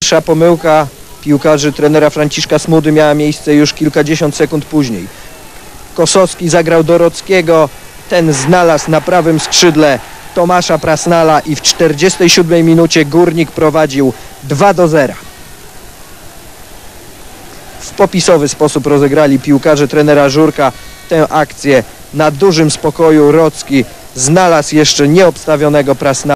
Pierwsza pomyłka piłkarzy trenera Franciszka Smudy miała miejsce już kilkadziesiąt sekund później. Kosowski zagrał do Rockiego, ten znalazł na prawym skrzydle Tomasza Prasnala i w 47 minucie Górnik prowadził 2-0. W popisowy sposób rozegrali piłkarze trenera Żurka tę akcję. Na dużym spokoju Rocki znalazł jeszcze nieobstawionego Prasnala.